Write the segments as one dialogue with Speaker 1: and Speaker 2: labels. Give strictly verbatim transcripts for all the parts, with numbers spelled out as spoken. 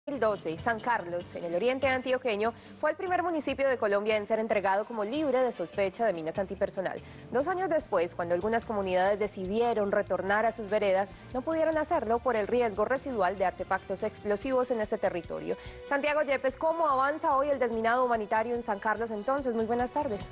Speaker 1: dos mil doce, San Carlos, en el oriente antioqueño, fue el primer municipio de Colombia en ser entregado como libre de sospecha de minas antipersonal. Dos años después, cuando algunas comunidades decidieron retornar a sus veredas, no pudieron hacerlo por el riesgo residual de artefactos explosivos en este territorio. Santiago Yepes, ¿cómo avanza hoy el desminado humanitario en San Carlos entonces? Muy buenas tardes.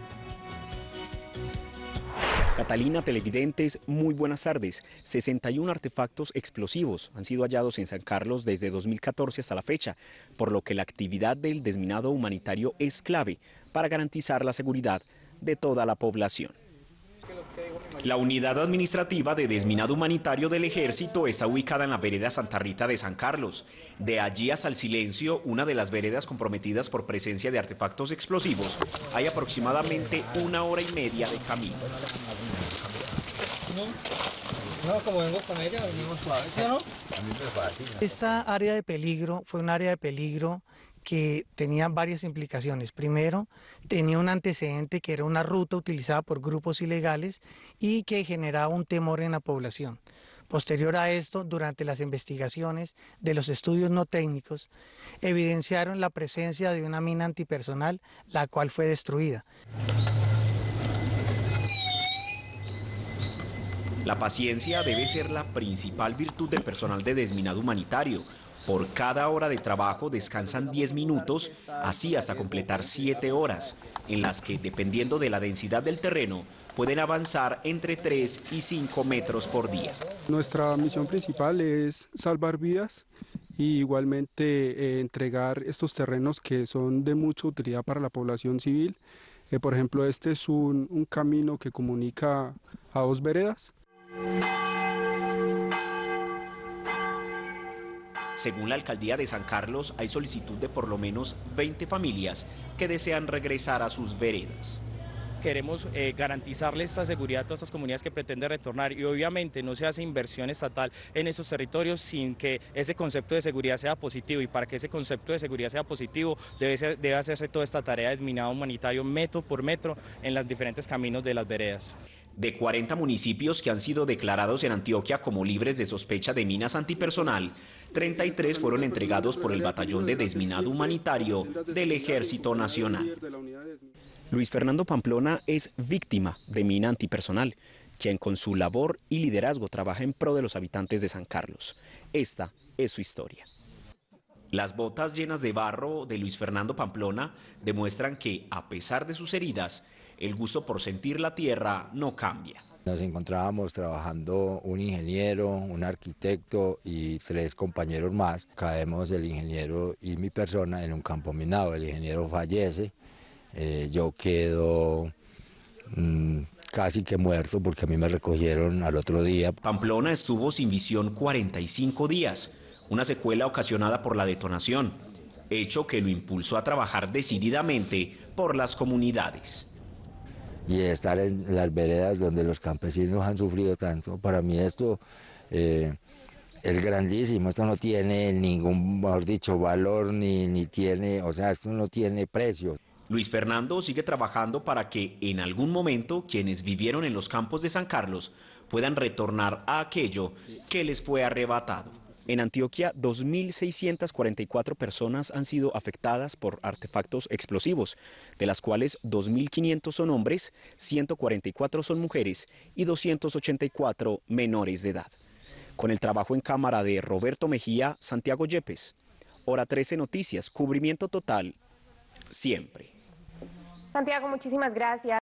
Speaker 2: Catalina, televidentes, muy buenas tardes. sesenta y un artefactos explosivos han sido hallados en San Carlos desde dos mil catorce hasta la fecha, por lo que la actividad del desminado humanitario es clave para garantizar la seguridad de toda la población. La unidad administrativa de desminado humanitario del Ejército está ubicada en la vereda Santa Rita de San Carlos. De allí hasta el Silencio, una de las veredas comprometidas por presencia de artefactos explosivos, hay aproximadamente una hora y media de camino.
Speaker 3: No, como vengo con ella, venimos suaves, ¿sí o no?
Speaker 4: Esta área de peligro fue un área de peligro que tenía varias implicaciones. Primero, tenía un antecedente que era una ruta utilizada por grupos ilegales y que generaba un temor en la población. Posterior a esto, durante las investigaciones de los estudios no técnicos, evidenciaron la presencia de una mina antipersonal, la cual fue destruida.
Speaker 2: La paciencia debe ser la principal virtud del personal de desminado humanitario. Por cada hora de trabajo descansan diez minutos, así hasta completar siete horas, en las que, dependiendo de la densidad del terreno, pueden avanzar entre tres y cinco metros por día.
Speaker 5: Nuestra misión principal es salvar vidas y igualmente eh, entregar estos terrenos que son de mucha utilidad para la población civil. Eh, por ejemplo, este es un, un camino que comunica a dos veredas.
Speaker 2: Según la alcaldía de San Carlos, hay solicitud de por lo menos veinte familias que desean regresar a sus veredas.
Speaker 6: Queremos eh, garantizarle esta seguridad a todas estas comunidades que pretenden retornar y obviamente no se hace inversión estatal en esos territorios sin que ese concepto de seguridad sea positivo, y para que ese concepto de seguridad sea positivo debe, ser, debe hacerse toda esta tarea de desminado humanitario metro por metro en los diferentes caminos de las veredas.
Speaker 2: De cuarenta municipios que han sido declarados en Antioquia como libres de sospecha de minas antipersonal, treinta y tres fueron entregados por el Batallón de Desminado Humanitario del Ejército Nacional. Luis Fernando Pamplona es víctima de mina antipersonal, quien con su labor y liderazgo trabaja en pro de los habitantes de San Carlos. Esta es su historia. Las botas llenas de barro de Luis Fernando Pamplona demuestran que, a pesar de sus heridas, el gusto por sentir la tierra no cambia.
Speaker 7: Nos encontrábamos trabajando un ingeniero, un arquitecto y tres compañeros más. Caemos el ingeniero y mi persona en un campo minado. El ingeniero fallece, eh, yo quedo mmm, casi que muerto porque a mí me recogieron al otro día.
Speaker 2: Pamplona estuvo sin visión cuarenta y cinco días, una secuela ocasionada por la detonación, hecho que lo impulsó a trabajar decididamente por las comunidades.
Speaker 7: Y estar en las veredas donde los campesinos han sufrido tanto, para mí esto eh, es grandísimo. Esto no tiene ningún, mejor dicho, valor, ni, ni tiene, o sea, esto no tiene precio.
Speaker 2: Luis Fernando sigue trabajando para que en algún momento quienes vivieron en los campos de San Carlos puedan retornar a aquello que les fue arrebatado. En Antioquia, dos mil seiscientas cuarenta y cuatro personas han sido afectadas por artefactos explosivos, de las cuales dos mil quinientos son hombres, ciento cuarenta y cuatro son mujeres y doscientos ochenta y cuatro menores de edad. Con el trabajo en cámara de Roberto Mejía, Santiago Yepes, Hora trece Noticias, cubrimiento total, siempre.
Speaker 1: Santiago, muchísimas gracias.